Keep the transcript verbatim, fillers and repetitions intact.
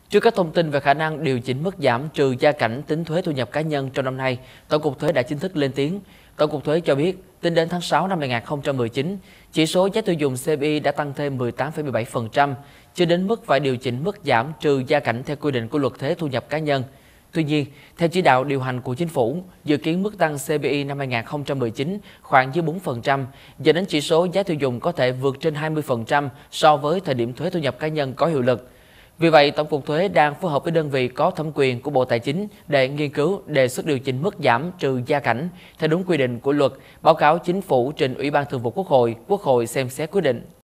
Trước các thông tin về khả năng điều chỉnh mức giảm trừ gia cảnh tính thuế thu nhập cá nhân trong năm nay, Tổng cục Thuế đã chính thức lên tiếng. Tổng cục Thuế cho biết, tính đến tháng sáu năm hai nghìn không trăm mười chín, chỉ số giá tiêu dùng xê pê i đã tăng thêm mười tám phẩy mười bảy phần trăm, chưa đến mức phải điều chỉnh mức giảm trừ gia cảnh theo quy định của Luật Thuế thu nhập cá nhân. Tuy nhiên, theo chỉ đạo điều hành của Chính phủ, dự kiến mức tăng xê pê i năm hai nghìn không trăm mười chín khoảng dưới bốn phần trăm, dẫn đến chỉ số giá tiêu dùng có thể vượt trên hai mươi phần trăm so với thời điểm thuế thu nhập cá nhân có hiệu lực. Vì vậy, Tổng cục Thuế đang phối hợp với đơn vị có thẩm quyền của Bộ Tài chính để nghiên cứu đề xuất điều chỉnh mức giảm trừ gia cảnh theo đúng quy định của luật, báo cáo Chính phủ trình Ủy ban Thường vụ Quốc hội, Quốc hội xem xét quyết định.